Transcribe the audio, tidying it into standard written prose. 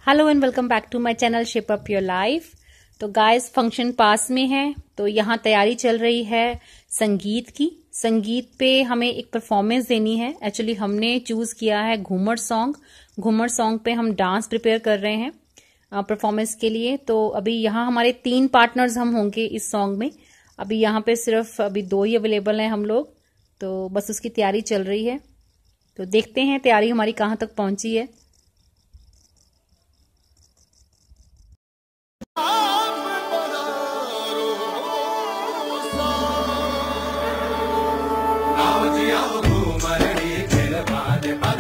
Hello and welcome back to my channel shape up your life. तो guys function पास में है, तो यहाँ तैयारी चल रही है संगीत की। संगीत पे हमें एक परफॉर्मेंस देनी है। एक्चुअली हमने चूज किया है घूमर सॉन्ग। घूमर सॉन्ग पे हम डांस प्रिपेयर कर रहे हैं परफॉर्मेंस के लिए। तो अभी यहाँ हमारे 3 पार्टनर्स हम होंगे इस सॉन्ग में। अभी यहाँ पे सिर्फ अभी 2 ही अवेलेबल हैं हम लोग, तो बस उसकी तैयारी चल रही है। तो देखते हैं तैयारी हमारी कहाँ तक पहुंची है। आओ जी आओ घूमर डी खेल बाद